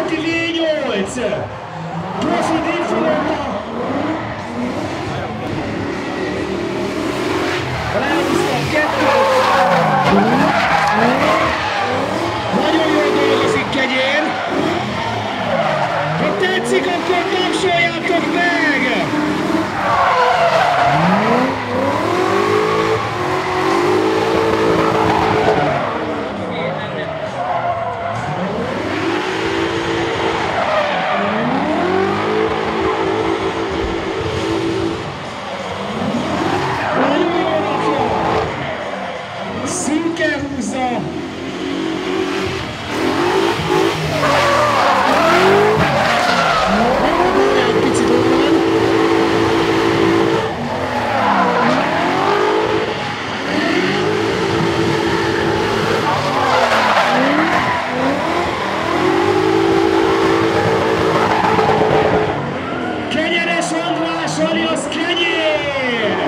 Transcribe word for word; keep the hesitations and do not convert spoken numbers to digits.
Ducati vé nyolc! Profi Infinita! Ráhúztak kettőt! Nagyon jól dolgozik Kegyér! Ha tetszik, akkor tapsoljátok meg! Kenyeres András alias Kenyér!